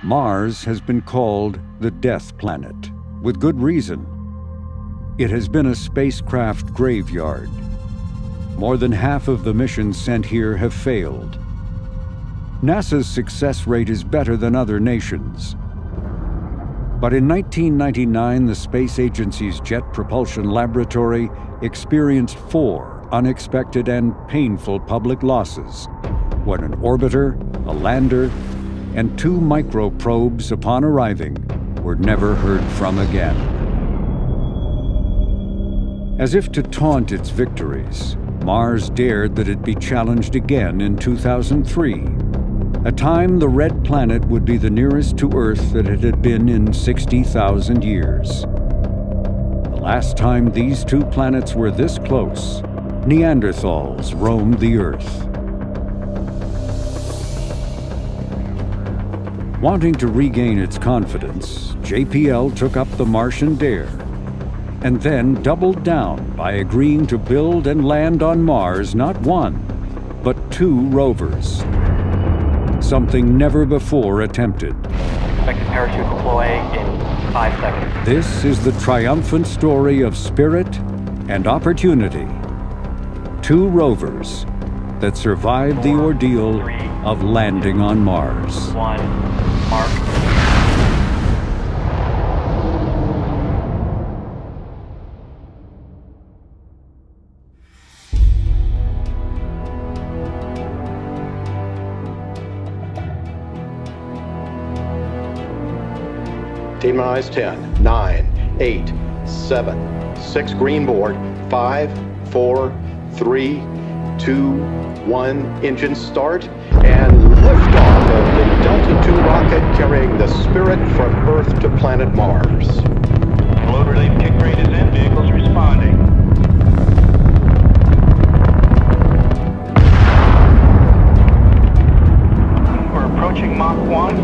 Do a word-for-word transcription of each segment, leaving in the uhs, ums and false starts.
Mars has been called the death planet, with good reason. It has been a spacecraft graveyard. More than half of the missions sent here have failed. NASA's success rate is better than other nations. But in nineteen ninety-nine, the Space Agency's Jet Propulsion Laboratory experienced four unexpected and painful public losses when an orbiter, a lander, and two microprobes upon arriving were never heard from again. As if to taunt its victories, Mars dared that it be challenged again in two thousand three, a time the red planet would be the nearest to Earth that it had been in sixty thousand years. The last time these two planets were this close, Neanderthals roamed the Earth. Wanting to regain its confidence, J P L took up the Martian dare, and then doubled down by agreeing to build and land on Mars not one, but two rovers. Something never before attempted. Expected parachute deploy in five seconds. This is the triumphant story of spirit and opportunity. Two rovers that survived Four, the ordeal three, of landing on Mars. One, mark. T-minus ten, nine, eight, seven, six green board, five, four, three, two, one, engine start, and liftoff of the Delta two rocket carrying the Spirit from Earth to planet Mars. Load relief kick rate is in, vehicles responding. We're approaching Mach one.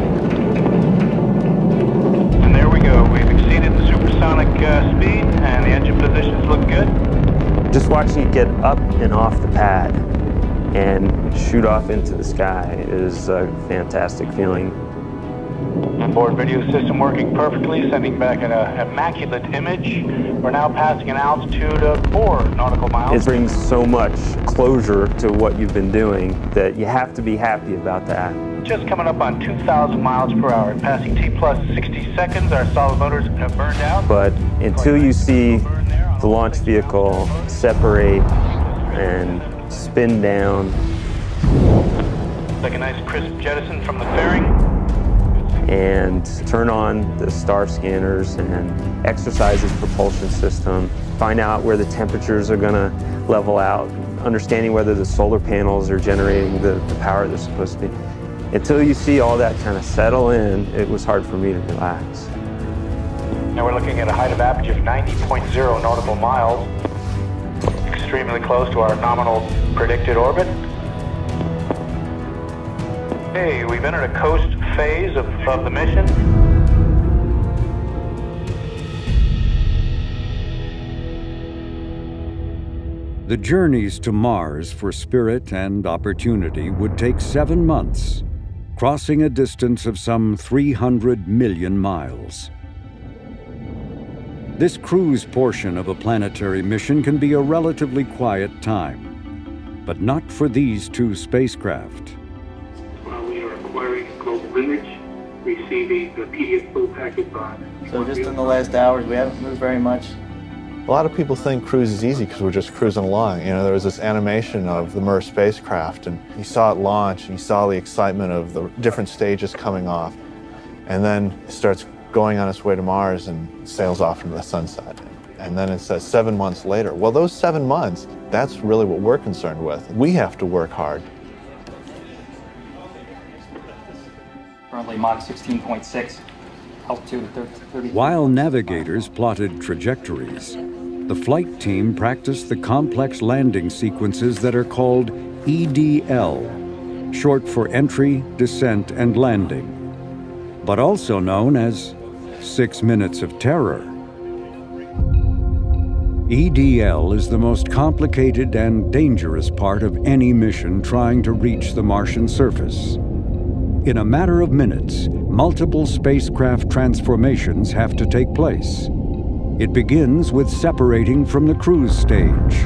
And there we go. We've exceeded the supersonic uh, speed, and the engine positions look good. Just watching it get up and off the pad and shoot off into the sky is a fantastic feeling. Onboard video system working perfectly, sending back an uh, immaculate image. We're now passing an altitude of four nautical miles. It brings so much closure to what you've been doing that you have to be happy about that. Just coming up on two thousand miles per hour, passing T plus sixty seconds. Our solid motors have burned out. But until you see the launch vehicle separate and spin down, like a nice crisp jettison from the fairing, and turn on the star scanners and exercise its propulsion system, find out where the temperatures are going to level out, understanding whether the solar panels are generating the, the power they're supposed to be. Until you see all that kind of settle in, it was hard for me to relax. Now we're looking at a height of apogee of ninety point zero nautical miles, extremely close to our nominal predicted orbit. Hey, we've entered a coast phase of, of the mission. The journeys to Mars for Spirit and Opportunity would take seven months, crossing a distance of some three hundred million miles. This cruise portion of a planetary mission can be a relatively quiet time, but not for these two spacecraft. While we are acquiring a global image, receiving the P D F full packet box. So just in the last hours, we haven't moved very much. A lot of people think cruise is easy because we're just cruising along. You know, there was this animation of the Mir spacecraft, and you saw it launch, and you saw the excitement of the different stages coming off. And then it starts going on its way to Mars and sails off into the sunset. And then it says seven months later. Well, those seven months, that's really what we're concerned with. We have to work hard. Currently Mach sixteen point six, altitude of thirty. While navigators plotted trajectories, the flight team practiced the complex landing sequences that are called E D L, short for entry, descent, and landing, but also known as Six Minutes of Terror. E D L is the most complicated and dangerous part of any mission trying to reach the Martian surface. In a matter of minutes, multiple spacecraft transformations have to take place. It begins with separating from the cruise stage.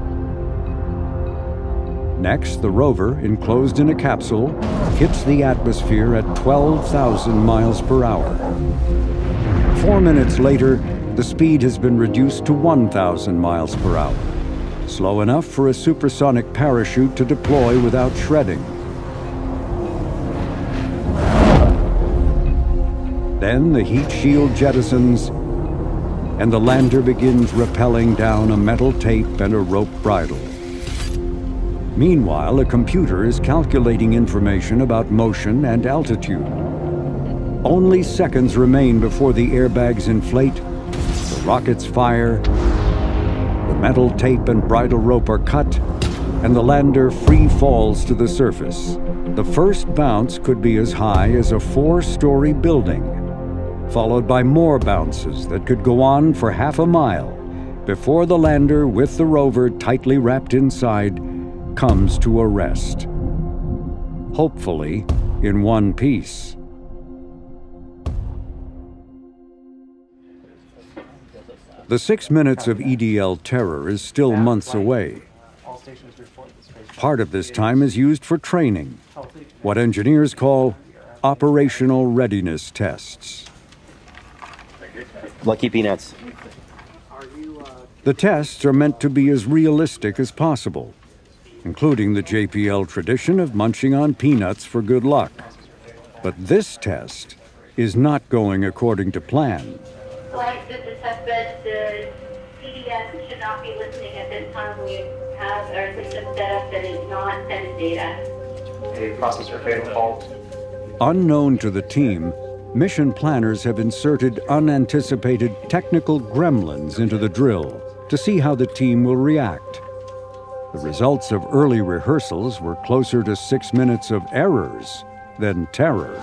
Next, the rover, enclosed in a capsule, hits the atmosphere at twelve thousand miles per hour. Four minutes later, the speed has been reduced to one thousand miles per hour, slow enough for a supersonic parachute to deploy without shredding. Then the heat shield jettisons, and the lander begins rappelling down a metal tape and a rope bridle. Meanwhile, a computer is calculating information about motion and altitude. Only seconds remain before the airbags inflate, the rockets fire, the metal tape and bridle rope are cut, and the lander free falls to the surface. The first bounce could be as high as a four-story building, followed by more bounces that could go on for half a mile before the lander, with the rover tightly wrapped inside, comes to a rest. Hopefully, in one piece. The six minutes of E D L terror is still months away. Part of this time is used for training, what engineers call operational readiness tests. Lucky peanuts. The tests are meant to be as realistic as possible, including the J P L tradition of munching on peanuts for good luck. But this test is not going according to plan. Flight to the testbed, the C D S should not be listening at this time. We have our system set up that is not sending data. A processor fatal fault. Unknown to the team, mission planners have inserted unanticipated technical gremlins into the drill to see how the team will react. The results of early rehearsals were closer to six minutes of errors than terror.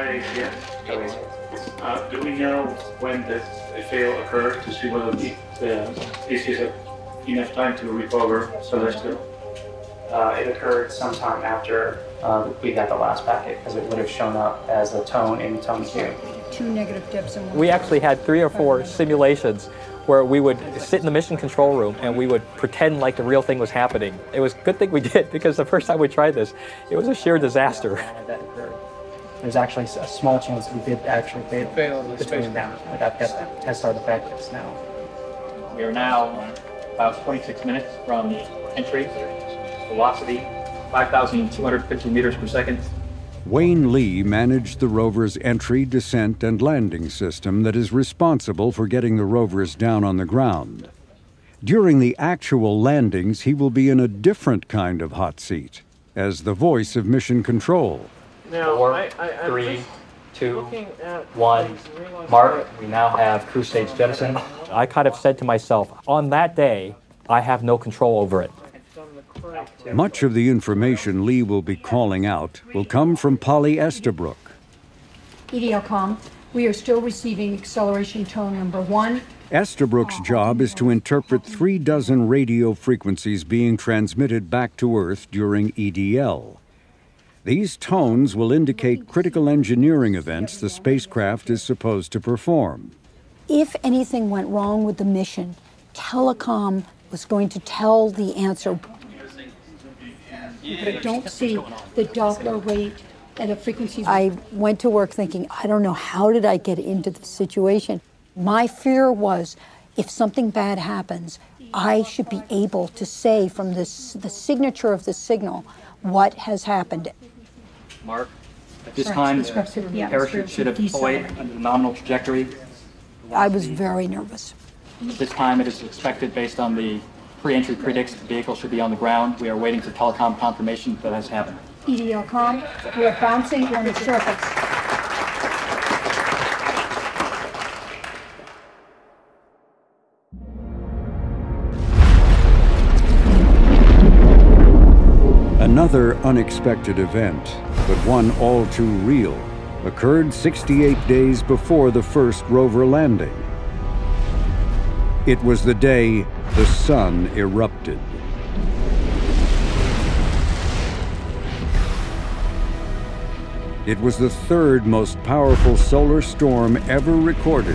Uh, do we know when the fail occurred to see whether the, the, this is a, enough time to recover celestial? Uh, it occurred sometime after uh, we got the last packet, because it would have shown up as a tone in tone queue. Two negative dips in one. We actually had three or four simulations where we would sit in the mission control room and we would pretend like the real thing was happening. It was a good thing we did, because the first time we tried this, it was a sheer disaster. That occurred. There's actually a small chance we did actually fail, fail between them. Like I've got test artifacts now. We are now about twenty-six minutes from entry. Velocity, five thousand two hundred fifty meters per second. Wayne Lee managed the rover's entry, descent, and landing system that is responsible for getting the rovers down on the ground. During the actual landings, he will be in a different kind of hot seat, as the voice of mission control. Now, Four, I, I, three, two, one, mark. We now have cruise stage jettison. I kind of said to myself, on that day, I have no control over it. Much of the information Lee will be calling out will come from Polly Estabrook. E D L com, we are still receiving acceleration tone number one. Estabrook's job is to interpret three dozen radio frequencies being transmitted back to Earth during E D L. These tones will indicate critical engineering events the spacecraft is supposed to perform. If anything went wrong with the mission, telecom was going to tell the answer. But I don't see the Doppler rate at a frequency. I went to work thinking, I don't know, how did I get into this situation? My fear was, if something bad happens, I should be able to say from this, the signature of the signal what has happened. Mark, at this time, the parachute should have deployed under the nominal trajectory. I was very nervous. At this time, it is expected, based on the pre-entry predicts, the vehicle should be on the ground. We are waiting for telecom confirmation that has happened. E D L com, we are bouncing on the surface. Another unexpected event, but one all too real, occurred sixty-eight days before the first rover landing. It was the day the sun erupted. It was the third most powerful solar storm ever recorded.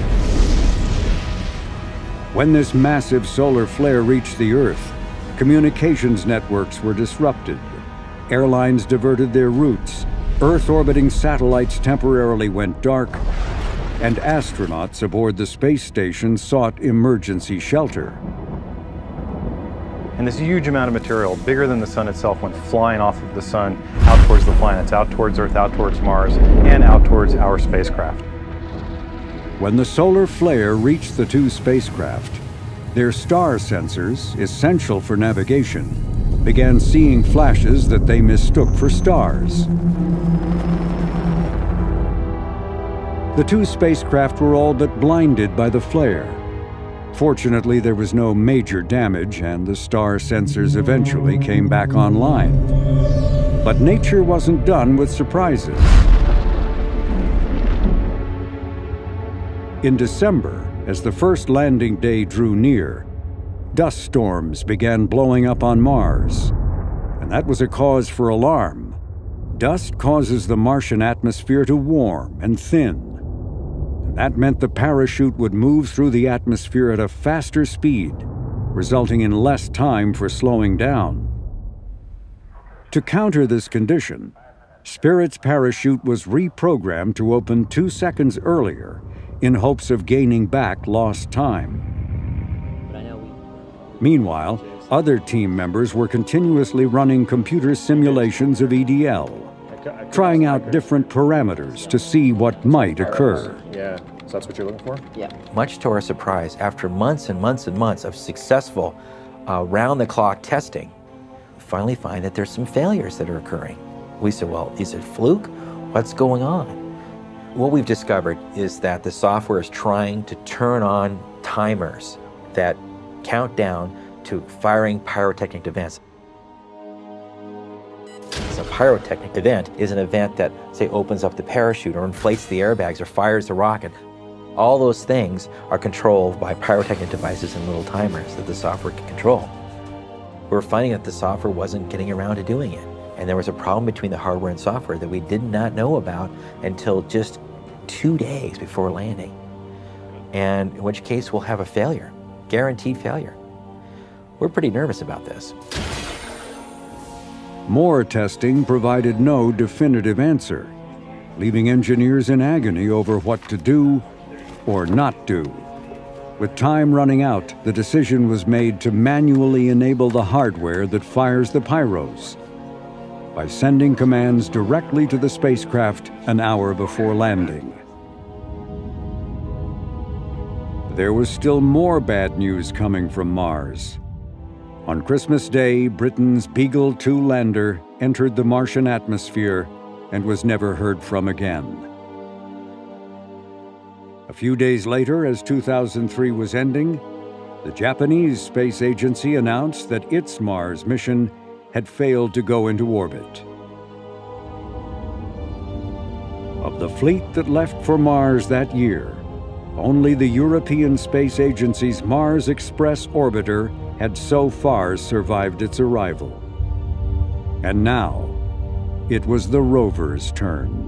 When this massive solar flare reached the Earth, communications networks were disrupted. Airlines diverted their routes. Earth-orbiting satellites temporarily went dark, and astronauts aboard the space station sought emergency shelter. And this huge amount of material, bigger than the sun itself, went flying off of the sun, out towards the planets, out towards Earth, out towards Mars, and out towards our spacecraft. When the solar flare reached the two spacecraft, their star sensors, essential for navigation, began seeing flashes that they mistook for stars. The two spacecraft were all but blinded by the flare. Fortunately, there was no major damage, and the star sensors eventually came back online. But nature wasn't done with surprises. In December, as the first landing day drew near, dust storms began blowing up on Mars, and that was a cause for alarm. Dust causes the Martian atmosphere to warm and thin. That meant the parachute would move through the atmosphere at a faster speed, resulting in less time for slowing down. To counter this condition, Spirit's parachute was reprogrammed to open two seconds earlier in hopes of gaining back lost time. Meanwhile, other team members were continuously running computer simulations of E D L, trying out different parameters to see what might occur. Yeah, so that's what you're looking for? Yeah. Much to our surprise, after months and months and months of successful uh, round-the-clock testing, we finally find that there's some failures that are occurring. We said, well, is it fluke? What's going on? What we've discovered is that the software is trying to turn on timers that count down to firing pyrotechnic events. A pyrotechnic event is an event that, say, opens up the parachute or inflates the airbags or fires the rocket. All those things are controlled by pyrotechnic devices and little timers that the software can control. We were finding that the software wasn't getting around to doing it. And there was a problem between the hardware and software that we did not know about until just two days before landing. And in which case we'll have a failure, guaranteed failure. We're pretty nervous about this. More testing provided no definitive answer, leaving engineers in agony over what to do or not do. With time running out, the decision was made to manually enable the hardware that fires the pyros by sending commands directly to the spacecraft an hour before landing. There was still more bad news coming from Mars. On Christmas Day, Britain's Beagle two lander entered the Martian atmosphere and was never heard from again. A few days later, as two thousand three was ending, the Japanese space agency announced that its Mars mission had failed to go into orbit. Of the fleet that left for Mars that year, only the European Space Agency's Mars Express orbiter had so far survived its arrival. And now, it was the rover's turn.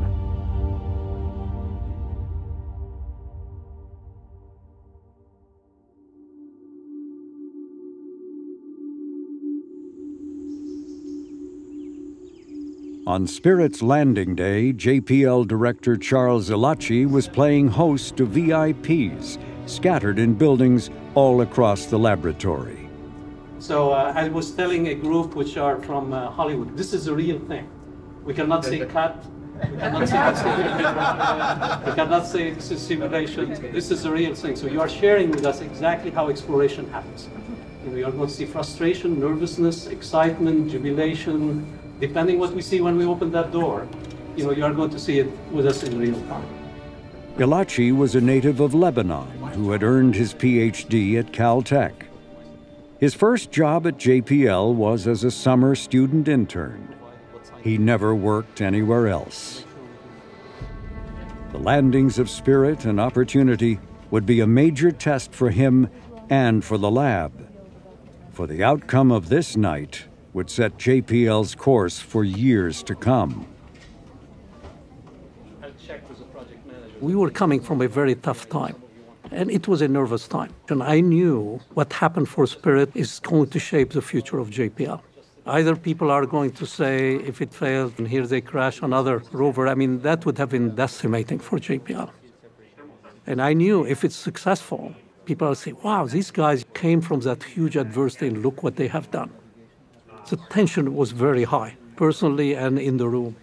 On Spirit's landing day, J P L Director Charles Elachi was playing host to V I Ps scattered in buildings all across the laboratory. So uh, I was telling a group which are from uh, Hollywood, this is a real thing. We cannot say cut, we cannot say we cannot say this is simulation. This is a real thing. So you are sharing with us exactly how exploration happens. You know, you are going to see frustration, nervousness, excitement, jubilation, depending what we see when we open that door. You know, you are going to see it with us in real time. Elachi was a native of Lebanon who had earned his P H D at Caltech. His first job at J P L was as a summer student intern. He never worked anywhere else. The landings of Spirit and Opportunity would be a major test for him and for the lab. For the outcome of this night would set J P L's course for years to come. We were coming from a very tough time, and it was a nervous time. And I knew what happened for Spirit is going to shape the future of J P L. Either people are going to say, if it fails, and here they crash another rover, I mean, that would have been decimating for J P L. And I knew if it's successful, people will say, wow, these guys came from that huge adversity and look what they have done. The tension was very high, personally and in the room.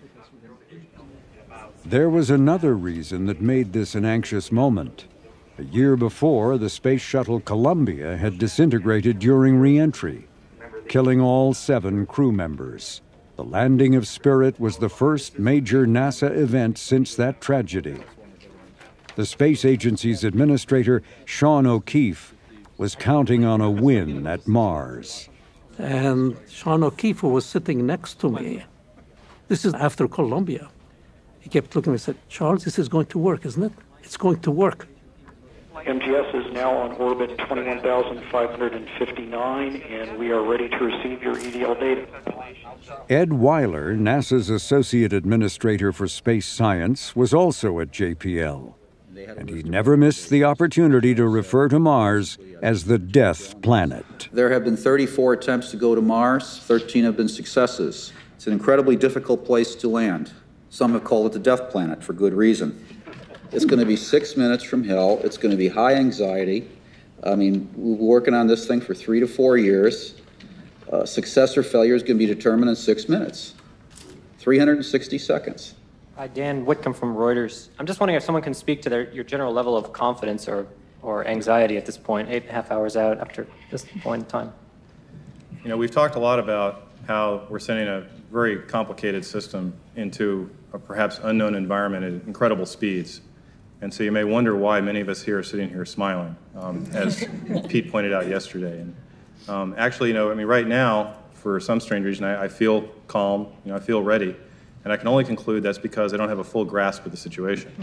There was another reason that made this an anxious moment. A year before, the space shuttle Columbia had disintegrated during re-entry, killing all seven crew members. The landing of Spirit was the first major NASA event since that tragedy. The space agency's administrator, Sean O'Keefe, was counting on a win at Mars. And Sean O'Keefe, who was sitting next to me, this is after Columbia. He kept looking at me and said, Charles, this is going to work, isn't it? It's going to work. M T S is now on orbit twenty-one thousand five hundred fifty-nine, and we are ready to receive your E D L data. Ed Weiler, NASA's Associate Administrator for Space Science, was also at J P L. And he never missed the opportunity to refer to Mars as the death planet. There have been thirty-four attempts to go to Mars, thirteen have been successes. It's an incredibly difficult place to land. Some have called it the death planet for good reason. It's going to be six minutes from hell. It's going to be high anxiety. I mean, we've been working on this thing for three to four years. Uh, success or failure is going to be determined in six minutes, three hundred sixty seconds. Hi, Dan Whitcomb from Reuters. I'm just wondering if someone can speak to their, your general level of confidence or, or anxiety at this point, eight and a half hours out after this point in time. You know, we've talked a lot about how we're sending a very complicated system into a perhaps unknown environment at incredible speeds. And so you may wonder why many of us here are sitting here smiling, um, as Pete pointed out yesterday. And um, actually, you know, I mean, right now, for some strange reason, I, I feel calm, you know, I feel ready. And I can only conclude that's because I don't have a full grasp of the situation.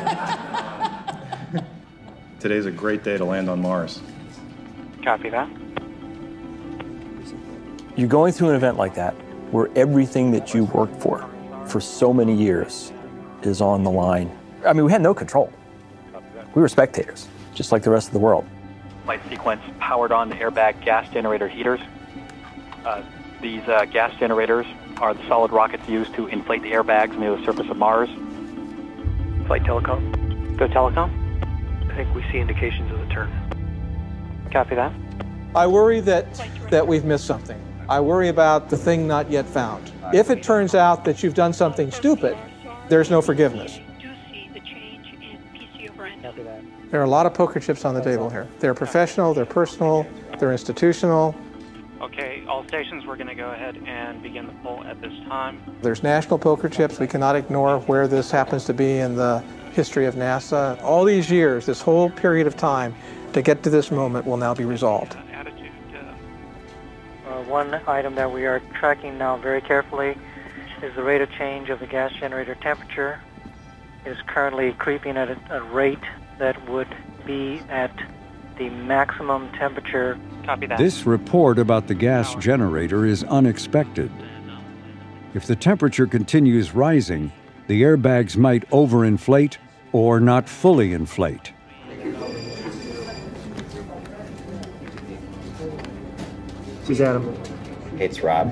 Today's a great day to land on Mars. Copy that. You're going through an event like that where everything that you worked for for so many years is on the line. I mean, we had no control. We were spectators, just like the rest of the world. Flight sequence powered on the airbag gas generator heaters. Uh, these uh, gas generators are the solid rockets used to inflate the airbags near the surface of Mars. Flight telecom. Go telecom. I think we see indications of the turn. Copy that. I worry that, that we've missed something. I worry about the thing not yet found. If it turns out that you've done something stupid, there's no forgiveness. There are a lot of poker chips on the table here. They're professional, they're personal, they're institutional. Okay, all stations, we're going to go ahead and begin the poll at this time. There's national poker chips. We cannot ignore where this happens to be in the history of NASA. All these years, this whole period of time to get to this moment will now be resolved. Uh, one item that we are tracking now very carefully is the rate of change of the gas generator temperature. It is currently creeping at a, a rate that would be at the maximum temperature. Copy that. This report about the gas generator is unexpected. If the temperature continues rising, the airbags might overinflate or not fully inflate. This is Adam. Hey, it's Rob.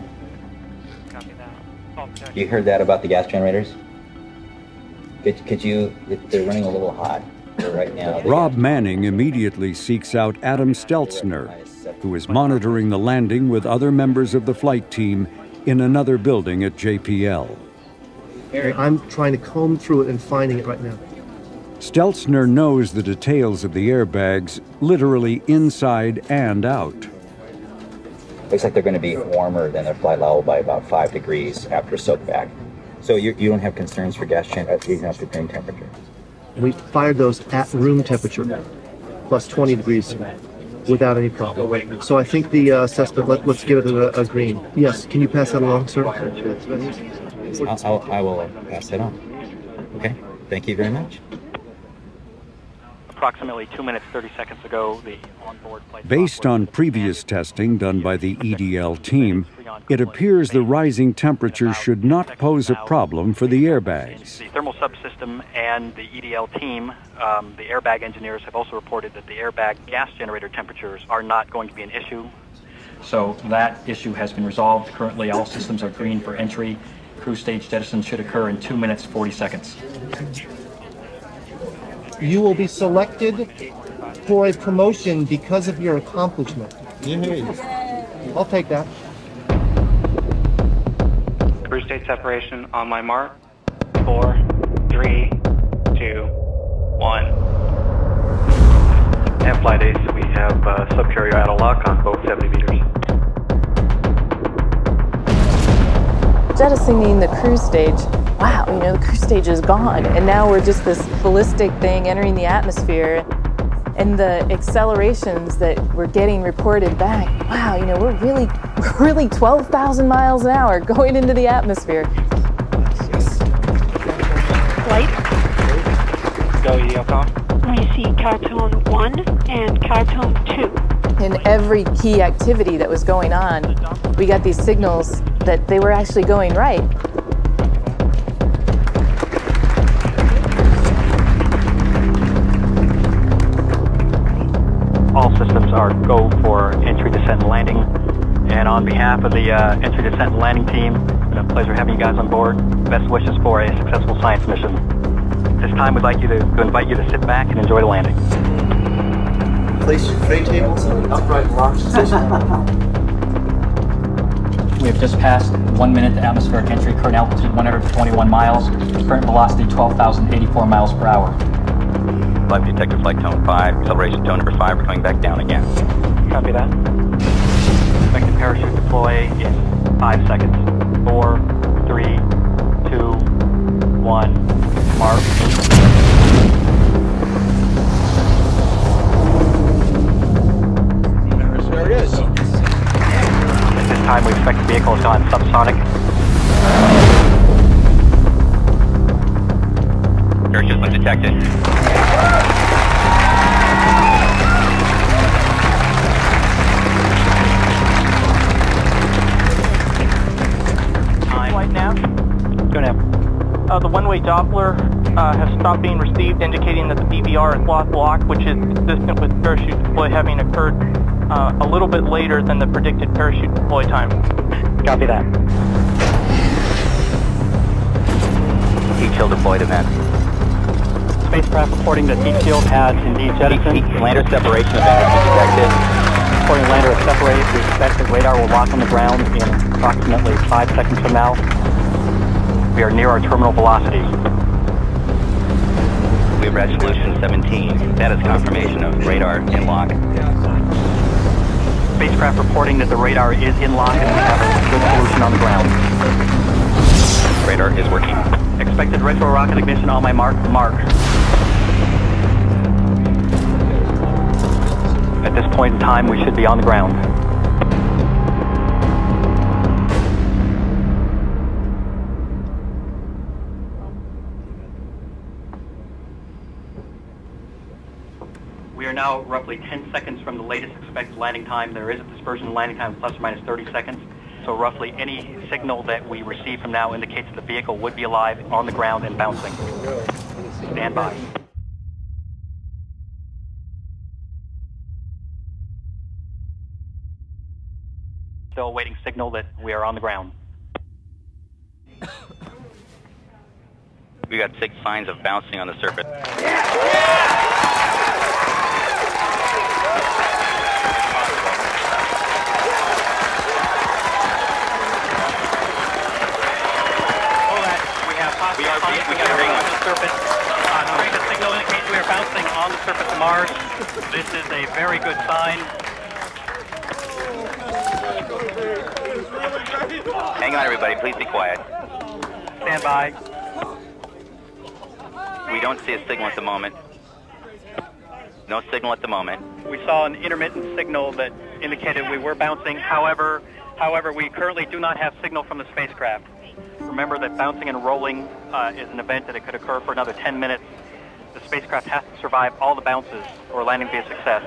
You heard that about the gas generators? Could, could you, they're running a little hot right now. Rob Manning immediately seeks out Adam Stelzner, who is monitoring the landing with other members of the flight team in another building at J P L. I'm trying to comb through it and finding it right now. Stelzner knows the details of the airbags, literally inside and out. Looks like they're going to be warmer than their flight level by about five degrees after soak back. So you, you don't have concerns for gas change up to green temperature? We fired those at room temperature, plus twenty degrees, without any problem. So I think the uh, assessment, let, let's give it a, a green. Yes, can you pass that along, sir? I'll, I'll, I will pass that on. Okay, thank you very much. approximately two minutes, thirty seconds ago, the onboard flight Based on previous testing done by the E D L team, it appears the rising temperatures should not pose a problem for the airbags. The thermal subsystem and the E D L team, um, the airbag engineers, have also reported that the airbag gas generator temperatures are not going to be an issue. So that issue has been resolved. Currently, all systems are green for entry. Cruise stage jettison should occur in two minutes, forty seconds. You will be selected for a promotion because of your accomplishment. I'll take that. Cruise stage separation on my mark. Four, three, two, one. And flight ace, we have uh, subcarrier idle lock on both seventy meters. Jettisoning the cruise stage, wow, you know, the cruise stage is gone, and now we're just this ballistic thing entering the atmosphere, and the accelerations that we're getting reported back, wow, you know, we're really, really twelve thousand miles an hour going into the atmosphere. Flight. Go E D L com. We see cartoon one and cartoon two. In every key activity that was going on, we got these signals that they were actually going right. All systems are go for entry, descent, and landing. And on behalf of the uh, entry, descent, and landing team, it's been a pleasure having you guys on board. Best wishes for a successful science mission. This time, we'd like you to, to invite you to sit back and enjoy the landing. Place your tray tables in the upright launch position. We have just passed one minute to atmospheric entry, current altitude one hundred twenty-one miles, current velocity twelve thousand eighty-four miles per hour. Flight detector flight tone five, acceleration tone number five, we're coming back down again. Copy that. Expected parachute deploy in five seconds. Four, three, two, one, mark. There it is. At this time, we expect the vehicle has gone subsonic. Parachute been detected. Flight nav. Go nav. Uh, the one-way Doppler uh, has stopped being received, indicating that the B V R is locked locked, which is consistent with parachute deploy having occurred uh, a little bit later than the predicted parachute deploy time. Copy that. Heat shield deployed event. Spacecraft reporting that heat shield has indeed jettisoned. Heat, heat lander separation event has been detected. Reporting lander is separated. We expect that radar will lock on the ground in approximately five seconds from now. We are near our terminal velocity. We have resolution seventeen. That is confirmation of radar in lock. Spacecraft reporting that the radar is in lock and we have a good solution on the ground. Radar is working. Expected retro rocket ignition on my mark. Mark. At this point in time, we should be on the ground. We are now roughly ten seconds from the latest expected landing time. There is a dispersion landing time of plus or minus thirty seconds. So roughly any signal that we receive from now indicates that the vehicle would be alive, on the ground, and bouncing. Stand by. Still awaiting signal that we are on the ground. We got six signs of bouncing on the surface. We are being, we got a ring on the surface. Uh, the ring of signal indicates we are bouncing on the surface of Mars. This is a very good sign. Hang on, everybody. Please be quiet. Stand by. We don't see a signal at the moment. No signal at the moment. We saw an intermittent signal that indicated we were bouncing. However, however, we currently do not have signal from the spacecraft. Remember that bouncing and rolling uh, is an event that it could occur for another ten minutes. the spacecraft has to survive all the bounces for landing to be a success.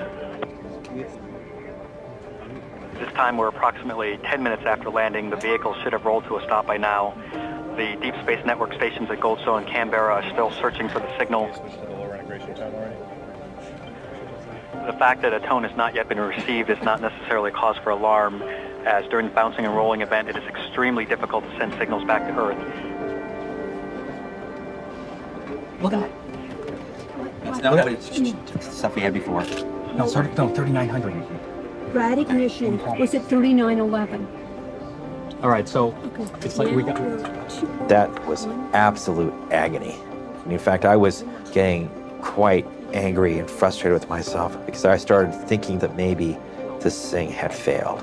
This time we're approximately ten minutes after landing. The vehicle should have rolled to a stop by now. The Deep Space Network stations at Goldstone and Canberra are still searching for the signal. The fact that a tone has not yet been received is not necessarily cause for alarm, as during the bouncing and rolling event it is extremely difficult to send signals back to Earth. Look at that. It's not what it's stuff we had before. No, sorry, no, thirty-nine hundred. Rad ignition was at thirty-nine eleven. All right, so it's like we got... That was absolute agony. And in fact, I was getting quite angry and frustrated with myself because I started thinking that maybe this thing had failed.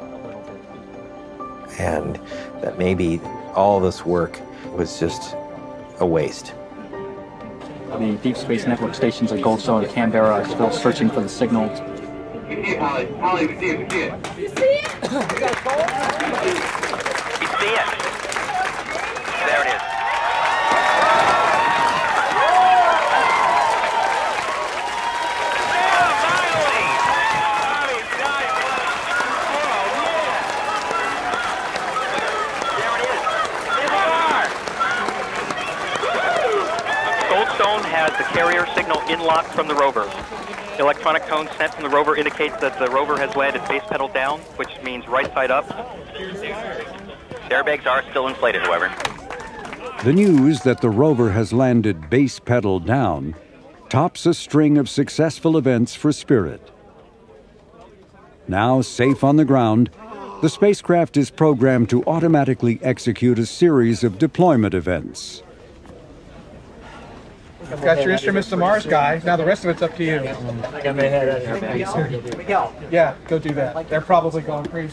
And that maybe all this work was just a waste. The Deep Space Network stations at Goldstone and Canberra are still searching for the signal. You see it, Holly. Holly, we see it, we see it. You see it? You got a call? You see it. There it is. Goldstone has the carrier signal in-lock from the rovers. The electronic tone sent from the rover indicates that the rover has landed base pedal down, which means right side up. The airbags are still inflated, however. The news that the rover has landed base pedal down tops a string of successful events for Spirit. Now safe on the ground, the spacecraft is programmed to automatically execute a series of deployment events. I've got your instruments to Mars, guy. Now the rest of it's up to you. Yeah, go do that. They're probably going crazy.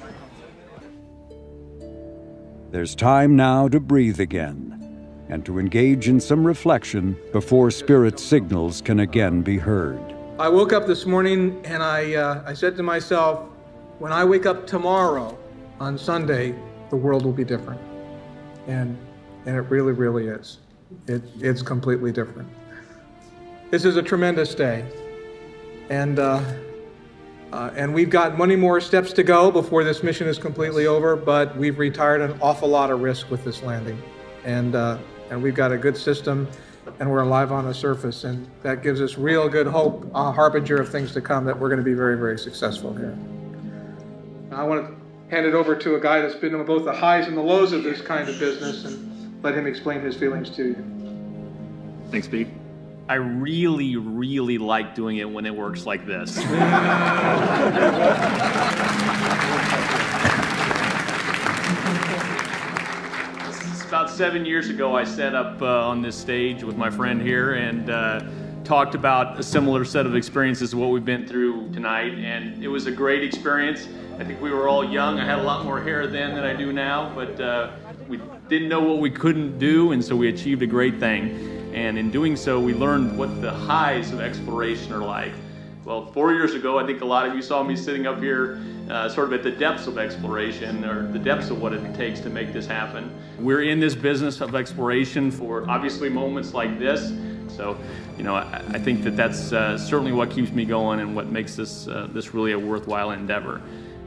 There's time now to breathe again and to engage in some reflection before Spirit's signals can again be heard. I woke up this morning and I, uh, I said to myself, when I wake up tomorrow on Sunday, the world will be different. And, and it really, really is. It, it's completely different. This is a tremendous day. And, uh, uh, and we've got many more steps to go before this mission is completely over, but we've retired an awful lot of risk with this landing. And, uh, and we've got a good system, and we're alive on the surface, and that gives us real good hope, a harbinger of things to come, that we're going to be very, very successful here. I want to hand it over to a guy that's been on both the highs and the lows of this kind of business, and let him explain his feelings to you. Thanks, Pete. I really, really like doing it when it works like this. About seven years ago, I sat up uh, on this stage with my friend here and uh, talked about a similar set of experiences to what we've been through tonight, and it was a great experience. I think we were all young. I had a lot more hair then than I do now, but uh, we didn't know what we couldn't do, and so we achieved a great thing. And in doing so, we learned what the highs of exploration are like. Well, four years ago, I think a lot of you saw me sitting up here uh, sort of at the depths of exploration, or the depths of what it takes to make this happen. We're in this business of exploration for obviously moments like this. So, you know, I, I think that that's uh, certainly what keeps me going and what makes this, uh, this really a worthwhile endeavor.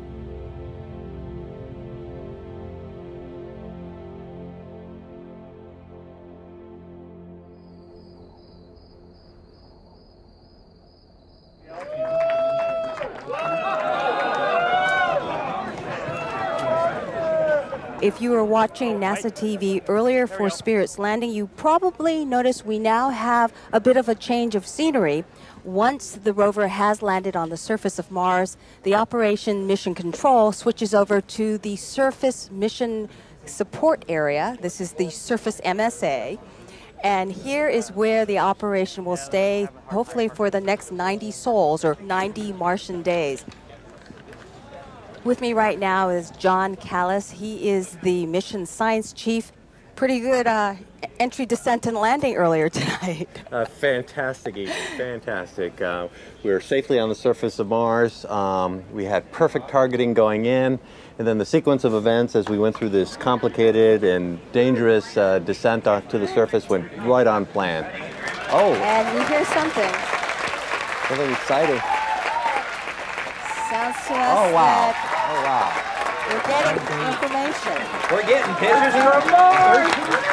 If you were watching NASA T V earlier for Spirit's landing, you probably noticed we now have a bit of a change of scenery. Once the rover has landed on the surface of Mars, the Operation Mission Control switches over to the Surface Mission Support Area. This is the Surface M S A. And here is where the operation will stay, hopefully for the next ninety sols, or ninety Martian days. With me right now is John Callis. He is the mission science chief. Pretty good uh, entry, descent, and landing earlier tonight. Uh, fantastic evening, fantastic. Uh, we were safely on the surface of Mars. Um, we had perfect targeting going in, and then the sequence of events as we went through this complicated and dangerous uh, descent to the surface went right on plan. Oh. And you hear something. Something exciting. Sounds to us Oh, wow. that Oh, wow. we're getting information. We're getting pictures from Mars.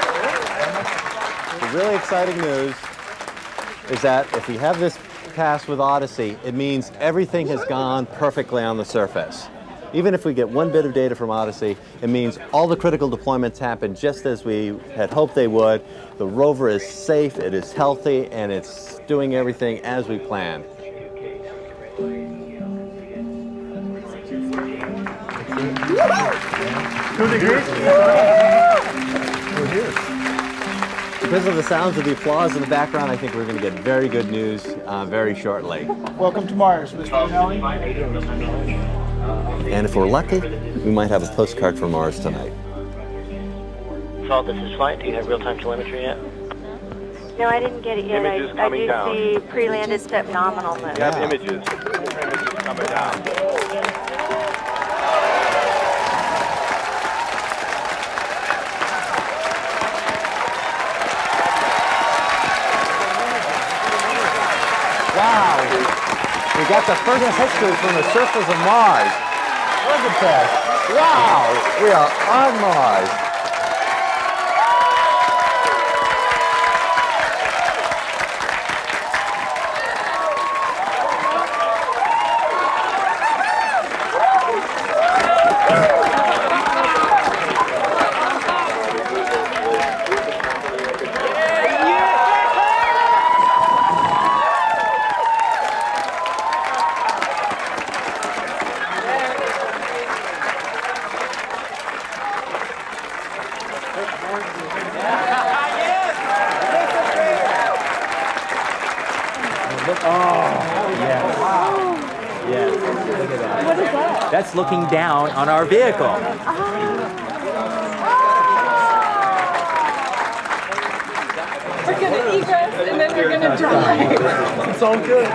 The really exciting news is that if we have this pass with Odyssey, it means everything has gone perfectly on the surface. Even if we get one bit of data from Odyssey, it means all the critical deployments happen just as we had hoped they would. The rover is safe, it is healthy, and it's doing everything as we planned. Two degrees? We're here. Because of the sounds of the applause in the background, I think we're going to get very good news uh, very shortly. Welcome to Mars, Mister Spinelli. And if we're lucky, we might have a postcard from Mars tonight. Salt, this is Flight. Do you have real-time telemetry yet? No, I didn't get it yet. Images I, coming I do down. see pre-landed step nominal move. You have images. Images coming down. Wow! We got the first pictures from the surface of Mars. Look at that! Wow! We are on Mars. That's looking down on our vehicle. We're going to egress and then we're going to drive. It's all good.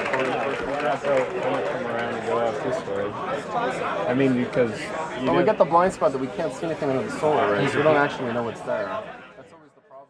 I mean, because you well, we got the blind spot that we can't see anything under the solar rays, so we don't actually know what's there. That's always the problem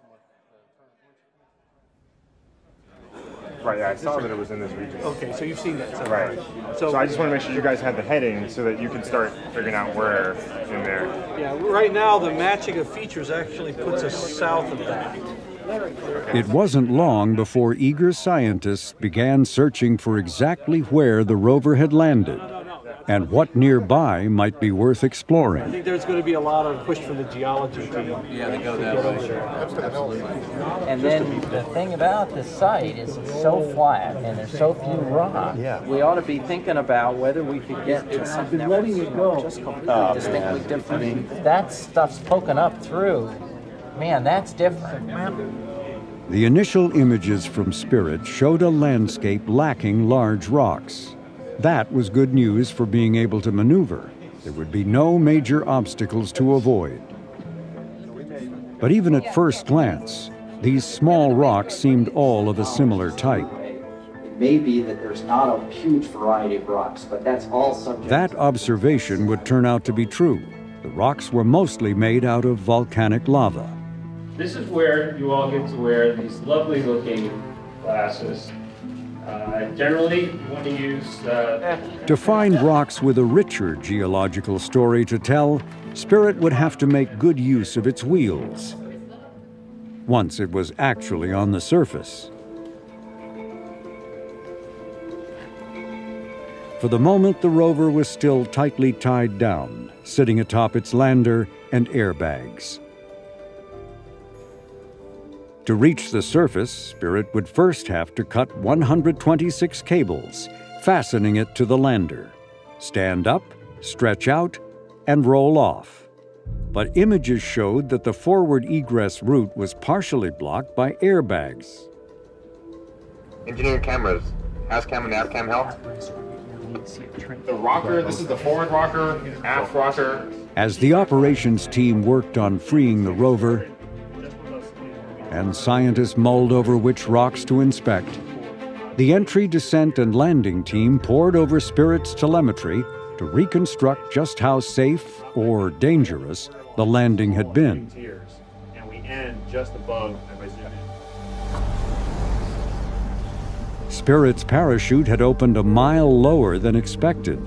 with Right, yeah, I saw that it was in this region. Okay, so you've seen that. So right. So, so I just want to make sure you guys had the heading so that you can start figuring out where in there. Yeah, right now the matching of features actually puts us south of that. It wasn't long before eager scientists began searching for exactly where the rover had landed and what nearby might be worth exploring. I think there's going to be a lot of push from the geology team. Yeah, they go that way. Absolutely. And then the thing about this site is it's so flat and there's so few rocks. Yeah. We ought to be thinking about whether we could get to something that was just completely oh, distinctly man. different. I mean, that stuff's poking up through. Man, that's different. The initial images from Spirit showed a landscape lacking large rocks. That was good news for being able to maneuver. There would be no major obstacles to avoid. But even at first glance, these small rocks seemed all of a similar type. It may be that there's not a huge variety of rocks, but that's all subject. That observation would turn out to be true. The rocks were mostly made out of volcanic lava. This is where you all get to wear these lovely looking glasses. Uh, generally, you want to use... Uh, to find rocks with a richer geological story to tell, Spirit would have to make good use of its wheels, once it was actually on the surface. For the moment, the rover was still tightly tied down, sitting atop its lander and airbags. To reach the surface, Spirit would first have to cut one hundred twenty-six cables, fastening it to the lander. Stand up, stretch out, and roll off. But images showed that the forward egress route was partially blocked by airbags. Engineering cameras. Ask cam and nav cam help. The rocker, this is the forward rocker, aft rocker. As the operations team worked on freeing the rover, and scientists mulled over which rocks to inspect, the entry, descent, and landing team pored over Spirit's telemetry to reconstruct just how safe or dangerous the landing had been. And we end just above. Spirit's parachute had opened a mile lower than expected.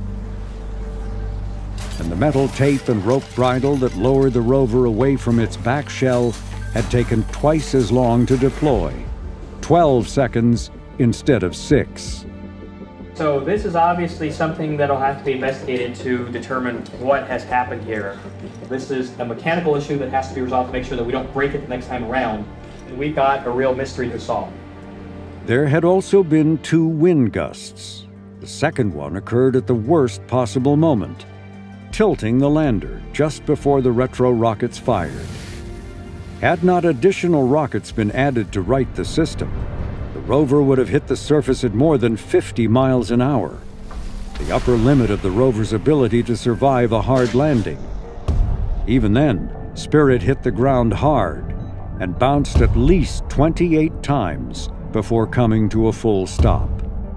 And the metal tape and rope bridle that lowered the rover away from its back shell had taken twice as long to deploy, twelve seconds instead of six. So this is obviously something that'll have to be investigated to determine what has happened here. This is a mechanical issue that has to be resolved to make sure that we don't break it the next time around. And we've got a real mystery to solve. There had also been two wind gusts. The second one occurred at the worst possible moment, tilting the lander just before the retro rockets fired. Had not additional rockets been added to right the system, the rover would have hit the surface at more than fifty miles an hour, the upper limit of the rover's ability to survive a hard landing. Even then, Spirit hit the ground hard and bounced at least twenty-eight times before coming to a full stop.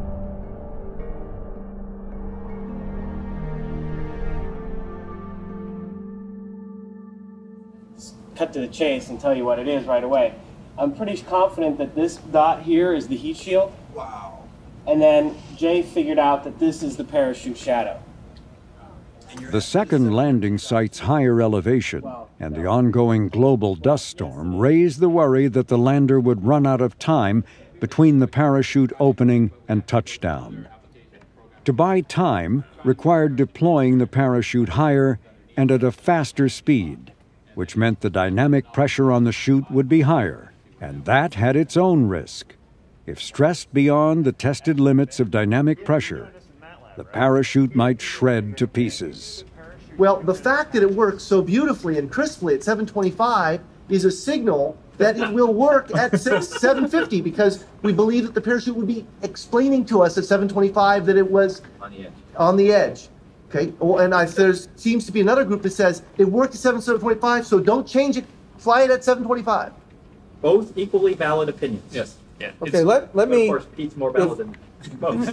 Cut to the chase and tell you what it is right away. I'm pretty confident that this dot here is the heat shield. Wow. And then Jay figured out that this is the parachute shadow. The second landing site's higher elevation and the ongoing global dust storm raised the worry that the lander would run out of time between the parachute opening and touchdown. To buy time required deploying the parachute higher and at a faster speed, which meant the dynamic pressure on the chute would be higher. And that had its own risk. If stressed beyond the tested limits of dynamic pressure, the parachute might shred to pieces. Well, the fact that it works so beautifully and crisply at seven twenty-five is a signal that it will work at seven fifty, because we believe that the parachute would be explaining to us at seven twenty-five that it was on the edge. On the edge. Okay, well, and I, there seems to be another group that says it worked at seven twenty-five, so don't change it, fly it at seven twenty-five. Both equally valid opinions. Yes. Yeah. Okay, it's, let, let me... Of course, Pete's more valid than most.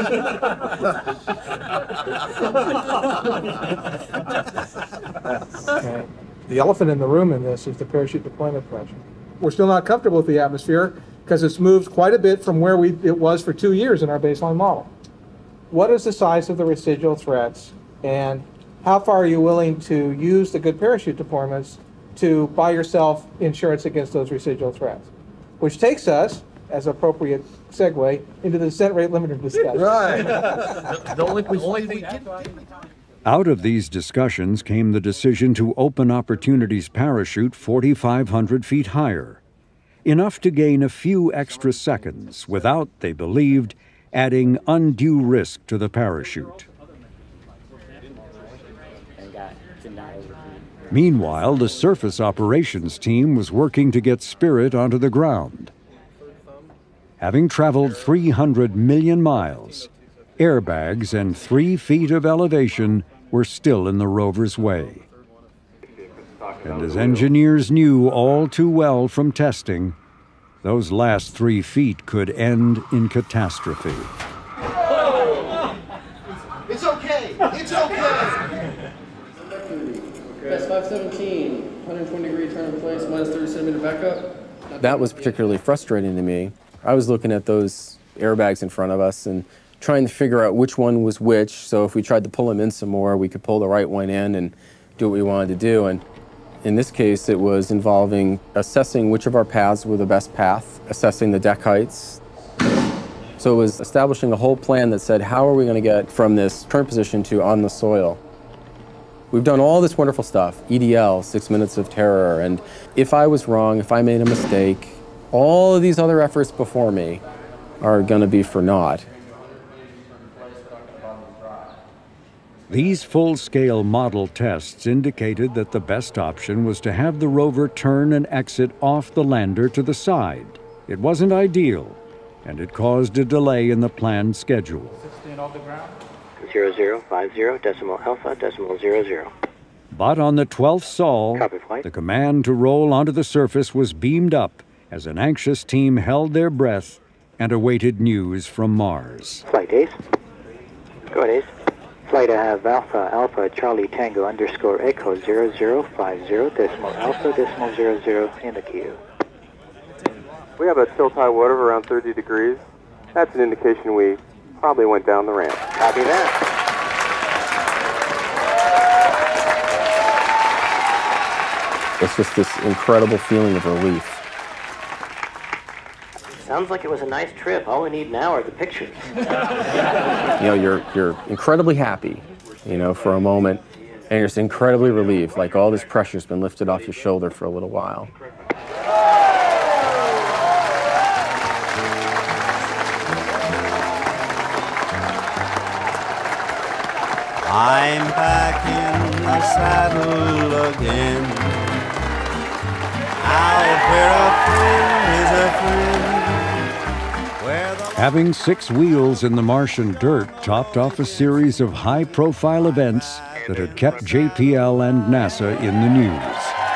Okay. The elephant in the room in this is the parachute deployment pressure. We're still not comfortable with the atmosphere because it's moved quite a bit from where we, it was for two years in our baseline model. What is the size of the residual threats, and how far are you willing to use the good parachute deployments to buy yourself insurance against those residual threats? Which takes us, as appropriate segue, into the descent rate limiter discussion. Right. the, the only, the only thing Out of these discussions came the decision to open Opportunity's parachute forty-five hundred feet higher, enough to gain a few extra seconds without, they believed, adding undue risk to the parachute. Meanwhile, the surface operations team was working to get Spirit onto the ground. Having traveled three hundred million miles, airbags and three feet of elevation were still in the rover's way. And as engineers knew all too well from testing, those last three feet could end in catastrophe. It's okay! It's okay! That's five seventeen, one hundred twenty degree turn in place, minus thirty centimeter backup. That was particularly frustrating to me. I was looking at those airbags in front of us and trying to figure out which one was which, so if we tried to pull them in some more, we could pull the right one in and do what we wanted to do. And in this case, it was involving assessing which of our paths were the best path, assessing the deck heights. So it was establishing a whole plan that said, how are we going to get from this current position to on the soil? We've done all this wonderful stuff, E D L, six minutes of terror, and if I was wrong, if I made a mistake, all of these other efforts before me are going to be for naught. These full-scale model tests indicated that the best option was to have the rover turn and exit off the lander to the side. It wasn't ideal, and it caused a delay in the planned schedule. Zero zero five zero decimal alpha decimal zero zero. But on the twelfth sol, the command to roll onto the surface was beamed up as an anxious team held their breath and awaited news from Mars. Flight Ace. Go ahead, Ace. Flight I have Alpha Alpha Charlie Tango underscore Echo zero zero five zero decimal Alpha decimal zero zero in the queue. We have a tilt high water of around thirty degrees. That's an indication we probably went down the ramp. Copy that. It's just this incredible feeling of relief. Sounds like it was a nice trip. All we need now are the pictures. You know, you're, you're incredibly happy, you know, for a moment, and you're just incredibly relieved, like all this pressure's been lifted off your shoulder for a little while. I'm back in the saddle again. Out where a friend is a friend. Having six wheels in the Martian dirt topped off a series of high-profile events that had kept J P L and NASA in the news.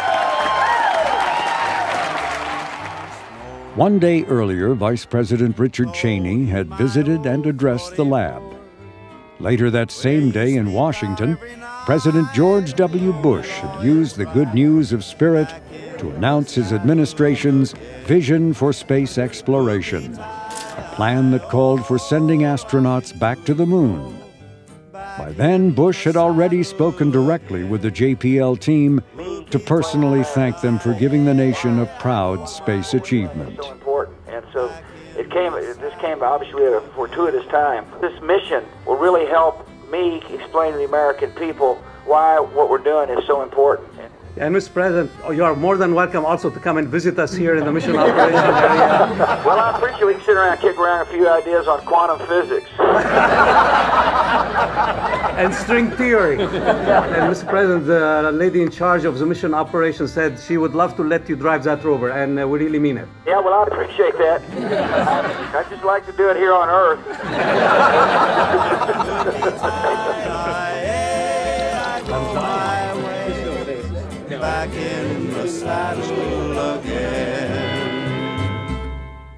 One day earlier, Vice President Richard Cheney had visited and addressed the lab. Later that same day in Washington, President George W. Bush had used the good news of Spirit to announce his administration's vision for space exploration, a plan that called for sending astronauts back to the moon. By then, Bush had already spoken directly with the J P L team to personally thank them for giving the nation a proud space achievement. So important, and so it came. This came obviously at a fortuitous time. This mission will really help me explain to the American people why what we're doing is so important. And Mister President, you are more than welcome also to come and visit us here in the mission operation area. Well, I appreciate we can sit around and kick around a few ideas on quantum physics. And string theory. And Mister President, the lady in charge of the mission operation said she would love to let you drive that rover, and uh, we really mean it. Yeah, well, I appreciate that. I just like to do it here on Earth. Back in the saddle again.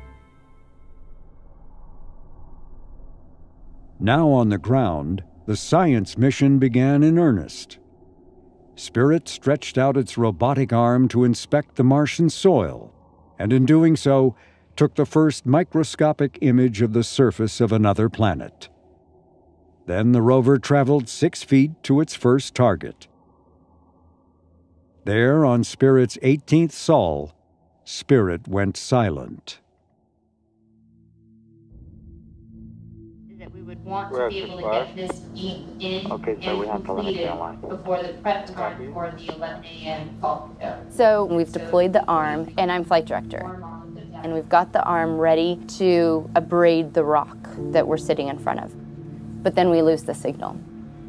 Now on the ground, the science mission began in earnest. Spirit stretched out its robotic arm to inspect the Martian soil, and in doing so, took the first microscopic image of the surface of another planet. Then the rover traveled six feet to its first target. There, on Spirit's eighteenth sol, Spirit went silent. That we would want to be able to get this deep in okay, so and we have completed before the prep time for the eleven A M call. So we've deployed the arm, and I'm flight director. And we've got the arm ready to abrade the rock that we're sitting in front of. But then we lose the signal.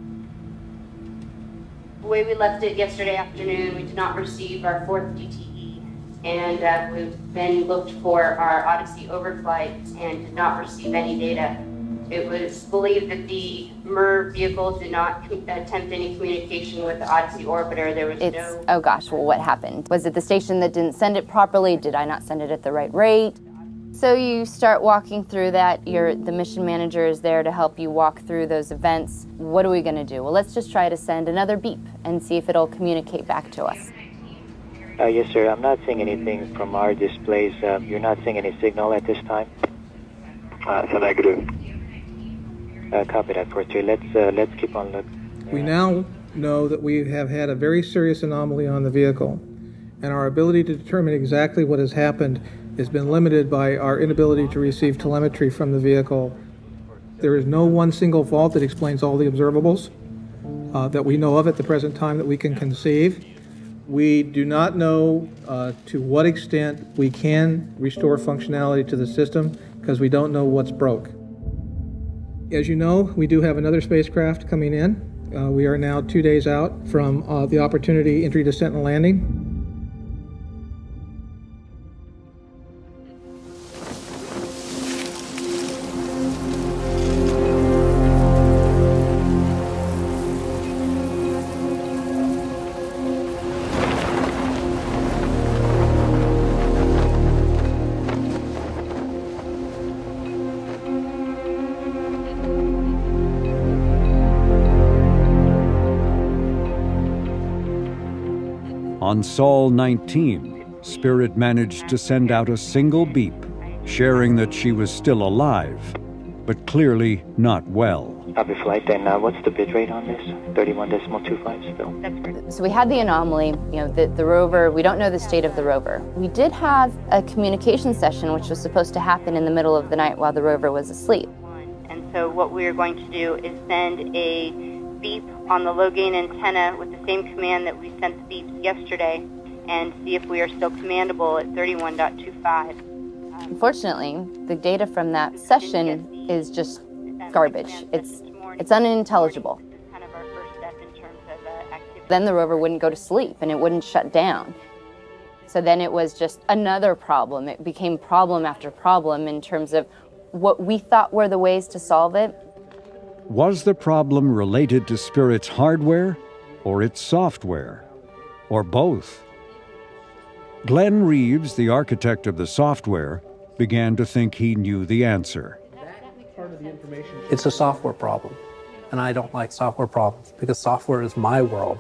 The way we left it yesterday afternoon, we did not receive our fourth D T E, and uh, we then looked for our Odyssey overflight and did not receive any data. It was believed that the M E R vehicle did not attempt any communication with the Odyssey orbiter. There was it's, no... Oh gosh, well what happened? Was it the station that didn't send it properly? Did I not send it at the right rate? So you start walking through that. You're, the mission manager is there to help you walk through those events. What are we going to do? Well, let's just try to send another beep and see if it'll communicate back to us. Uh, yes, sir. I'm not seeing anything from our displays. Uh, you're not seeing any signal at this time? Uh, it's a negative. Uh, copy that, four three. Let's, uh, let's keep on looking. We now know that we have had a very serious anomaly on the vehicle, and our ability to determine exactly what has happened has been limited by our inability to receive telemetry from the vehicle. There is no one single fault that explains all the observables uh, that we know of at the present time that we can conceive. We do not know uh, to what extent we can restore functionality to the system because we don't know what's broke. As you know, we do have another spacecraft coming in. Uh, we are now two days out from uh, the Opportunity entry, descent, and landing. On Sol nineteen, Spirit managed to send out a single beep, sharing that she was still alive, but clearly not well. Copy flight, and uh, what's the bit rate on this? thirty-one decimal two five still? So we had the anomaly, you know, the, the rover, we don't know the state of the rover. We did have a communication session which was supposed to happen in the middle of the night while the rover was asleep. And so what we are going to do is send a beep on the low gain antenna with the same command that we sent the beeps yesterday and see if we are still commandable at thirty-one point two five. Unfortunately, the data from that session is just garbage. It's, it's unintelligible. Then the rover wouldn't go to sleep and it wouldn't shut down. So then it was just another problem. It became problem after problem in terms of what we thought were the ways to solve it. Was the problem related to Spirit's hardware or its software, or both? Glenn Reeves, the architect of the software, began to think he knew the answer. It's a software problem, and I don't like software problems because software is my world.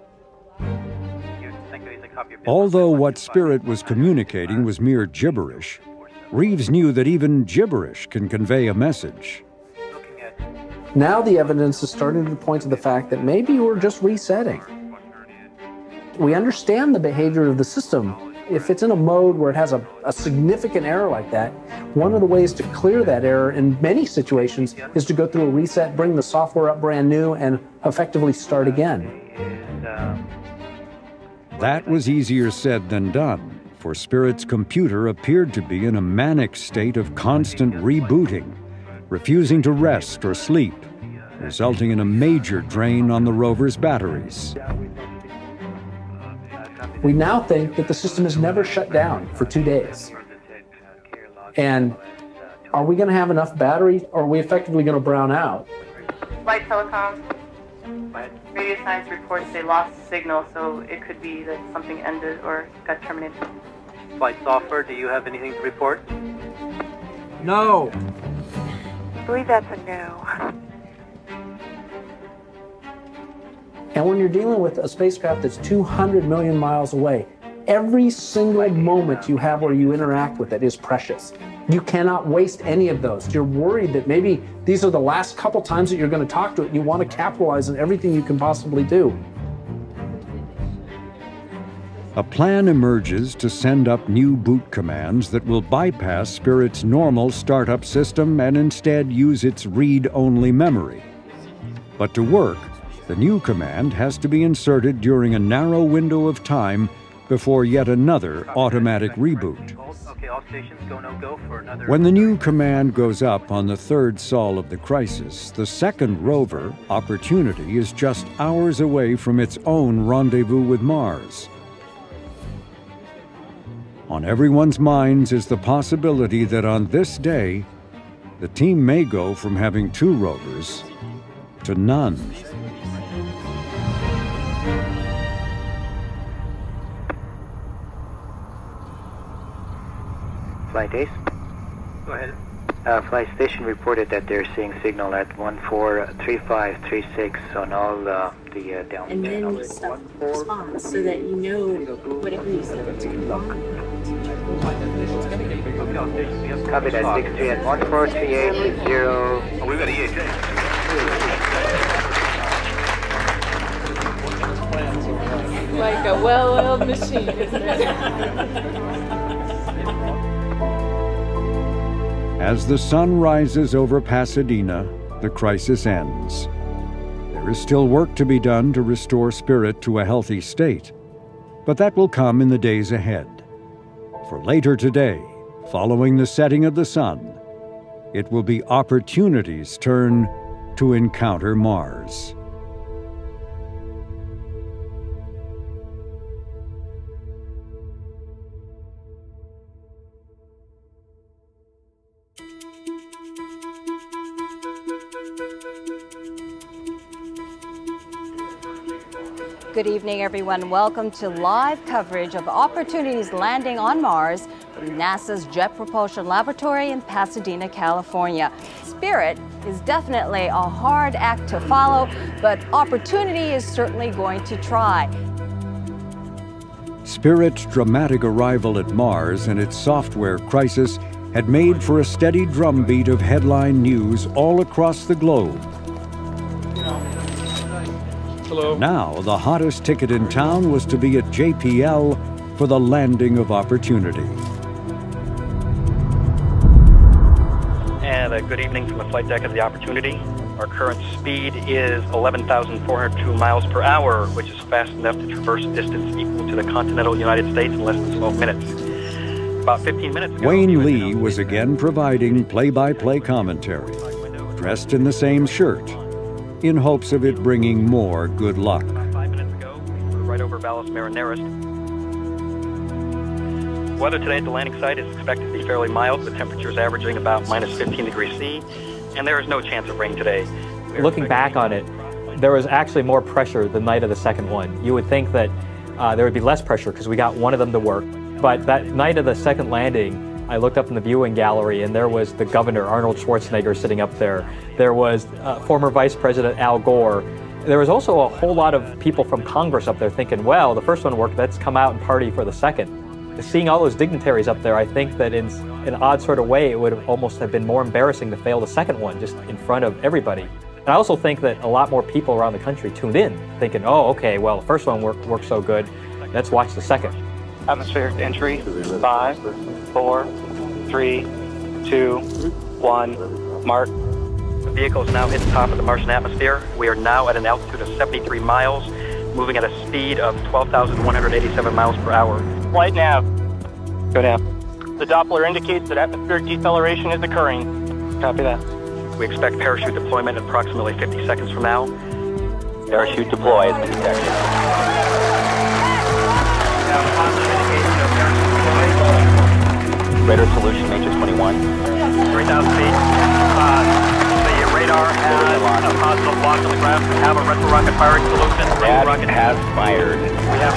Although what Spirit was communicating was mere gibberish, Reeves knew that even gibberish can convey a message. Now the evidence is starting to point to the fact that maybe we're just resetting. We understand the behavior of the system. If it's in a mode where it has a, a significant error like that, one of the ways to clear that error in many situations is to go through a reset, bring the software up brand new, and effectively start again. That was easier said than done, for Spirit's computer appeared to be in a manic state of constant rebooting, refusing to rest or sleep, resulting in a major drain on the rover's batteries. We now think that the system has never shut down for two days. And are we going to have enough battery, or are we effectively going to brown out? Flight telecom. Radio science reports they lost signal, so it could be that something ended or got terminated. Flight software, do you have anything to report? No. I believe that's a no. And when you're dealing with a spacecraft that's two hundred million miles away, every single moment you have where you interact with it is precious. You cannot waste any of those. You're worried that maybe these are the last couple times that you're going to talk to it, and you want to capitalize on everything you can possibly do. A plan emerges to send up new boot commands that will bypass Spirit's normal startup system and instead use its read-only memory. But to work, the new command has to be inserted during a narrow window of time before yet another automatic reboot. When the new command goes up on the third sol of the crisis, the second rover, Opportunity, is just hours away from its own rendezvous with Mars. On everyone's minds is the possibility that on this day, the team may go from having two rovers to none. Flight Ace? Go ahead. Uh, flight station reported that they're seeing signal at one four three five three six on all uh, the uh, down and then channels. stop response so that you know whatever you said to Copy that, six three at one four three eight zero. Oh, we've got E H A. Like a well-oiled machine, isn't it? As the sun rises over Pasadena, the crisis ends. There is still work to be done to restore Spirit to a healthy state, but that will come in the days ahead. For later today, following the setting of the sun, it will be Opportunity's turn to encounter Mars. Good evening, everyone. Welcome to live coverage of Opportunity's landing on Mars from NASA's Jet Propulsion Laboratory in Pasadena, California. Spirit is definitely a hard act to follow, but Opportunity is certainly going to try. Spirit's dramatic arrival at Mars and its software crisis had made for a steady drumbeat of headline news all across the globe. Hello. Now, the hottest ticket in town was to be at J P L for the landing of opportunity. And a good evening from the flight deck of the Opportunity. Our current speed is eleven thousand four hundred two miles per hour, which is fast enough to traverse a distance equal to the continental United States in less than twelve minutes. About fifteen minutes ago, Wayne Lee was again providing play-by-play commentary, dressed in the same shirt, in hopes of it bringing more good luck. Five minutes ago, right over Valles Marineris. Weather today at the landing site is expected to be fairly mild, with temperatures averaging about minus fifteen degrees C, and there is no chance of rain today. Looking back on it, there was actually more pressure the night of the second one. You would think that uh, there would be less pressure because we got one of them to work. But that night of the second landing, I looked up in the viewing gallery and there was the governor, Arnold Schwarzenegger, sitting up there. There was uh, former Vice President Al Gore. There was also a whole lot of people from Congress up there thinking, well, the first one worked, let's come out and party for the second. Seeing all those dignitaries up there, I think that in an odd sort of way, it would have almost have been more embarrassing to fail the second one just in front of everybody. And I also think that a lot more people around the country tuned in, thinking, oh, okay, well, the first one worked, worked so good, let's watch the second. Atmospheric entry, five, four, three, two, one, mark. The vehicle is now hit the top of the Martian atmosphere. We are now at an altitude of seventy-three miles, moving at a speed of twelve thousand one hundred eighty-seven miles per hour. Flight nav. Go nav. The Doppler indicates that atmospheric deceleration is occurring. Copy that. We expect parachute deployment approximately fifty seconds from now. Parachute deploy has been detected. Radar solution, matrix twenty-one. three thousand feet. Uh, the radar has a positive block on the ground. We have a retro rocket firing solution. That rocket has fired. We have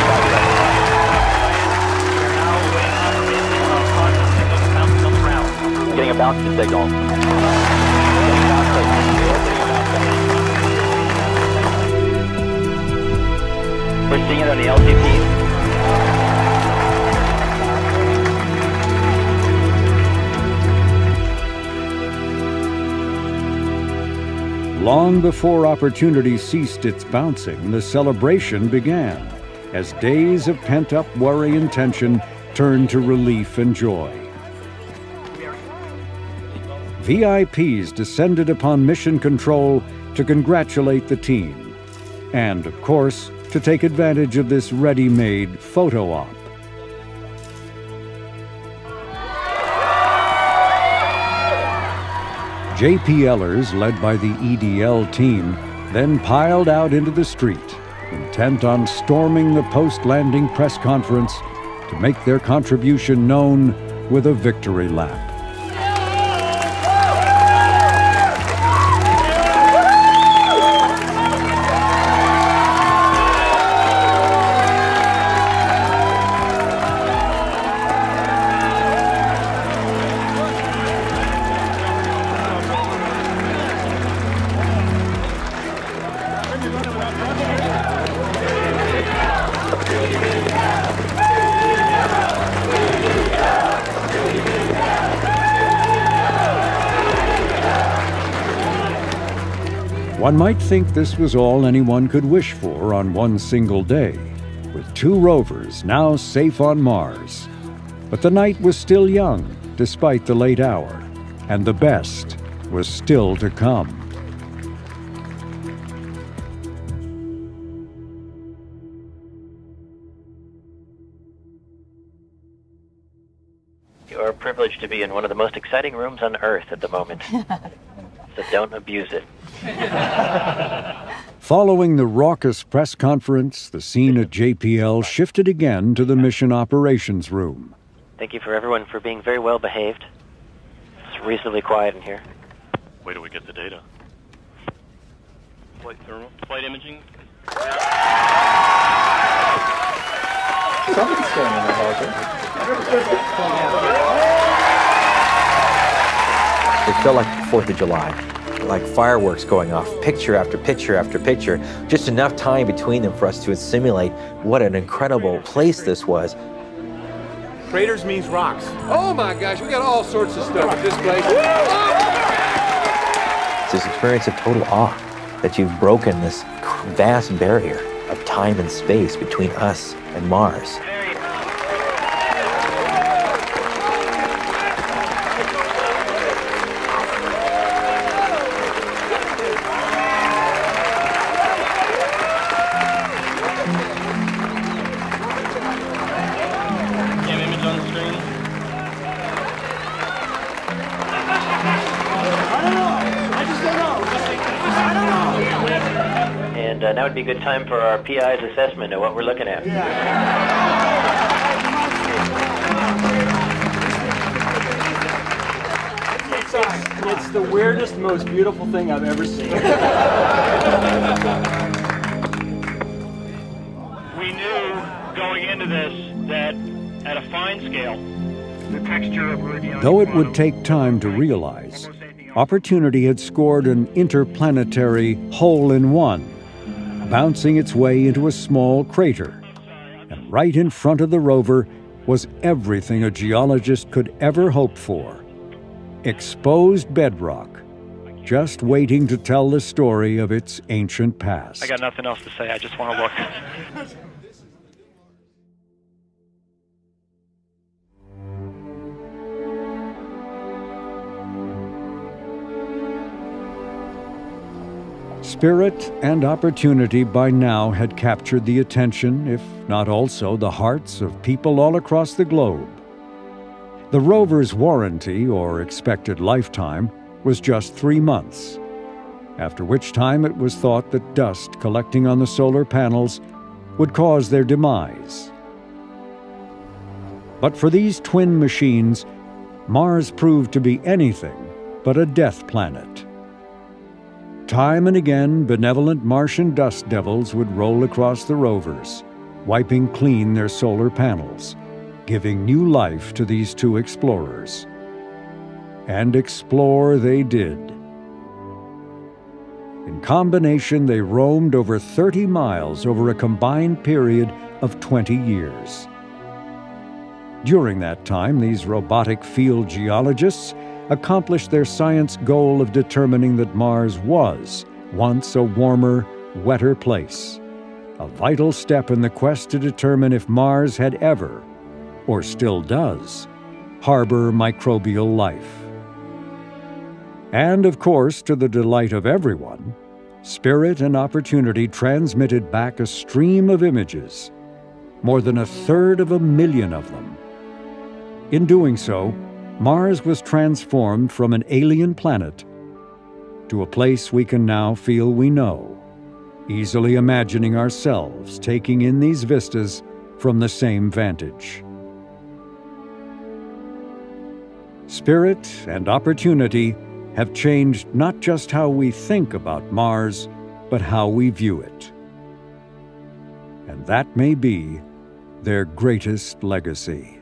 getting a bounce signal. We're seeing it on the L T P. Long before Opportunity ceased its bouncing, the celebration began, as days of pent-up worry and tension turned to relief and joy. V I Ps descended upon mission control to congratulate the team, and, of course, to take advantage of this ready-made photo op. J P Lers, led by the E D L team, then piled out into the street, intent on storming the post-landing press conference to make their contribution known with a victory lap. One might think this was all anyone could wish for on one single day, with two rovers now safe on Mars. But the night was still young, despite the late hour, and the best was still to come. You are privileged to be in one of the most exciting rooms on Earth at the moment. So don't abuse it. Following the raucous press conference, the scene at J P L shifted again to the mission operations room. Thank you for everyone for being very well behaved. It's reasonably quiet in here. Wait till we get the data. Flight thermal, flight imaging. Something's going on there, It felt like the fourth of July, like fireworks going off, picture after picture after picture, just enough time between them for us to simulate what an incredible place this was. Craters means rocks. Oh my gosh, we got all sorts of stuff at this place. It's this experience of total awe that you've broken this vast barrier of time and space between us and Mars. And uh, now would be a good time for our P I's assessment of what we're looking at. It's, it's the weirdest, most beautiful thing I've ever seen. We knew going into this that at a fine scale, the texture of Rubion. Though it would take time to realize, Opportunity had scored an interplanetary hole-in-one, bouncing its way into a small crater. And right in front of the rover was everything a geologist could ever hope for. Exposed bedrock, just waiting to tell the story of its ancient past. I got nothing else to say. I just want to look. Spirit and Opportunity by now had captured the attention, if not also the hearts, of people all across the globe. The rover's warranty, or expected lifetime, was just three months, after which time it was thought that dust collecting on the solar panels would cause their demise. But for these twin machines, Mars proved to be anything but a death planet. Time and again, benevolent Martian dust devils would roll across the rovers, wiping clean their solar panels, giving new life to these two explorers. And explore they did. In combination, they roamed over thirty miles over a combined period of twenty years. During that time, these robotic field geologists accomplished their science goal of determining that Mars was once a warmer, wetter place, a vital step in the quest to determine if Mars had ever, or still does, harbor microbial life. And of course, to the delight of everyone, Spirit and Opportunity transmitted back a stream of images, more than a third of a million of them. In doing so, Mars was transformed from an alien planet to a place we can now feel we know, easily imagining ourselves taking in these vistas from the same vantage. Spirit and Opportunity have changed not just how we think about Mars, but how we view it. And that may be their greatest legacy.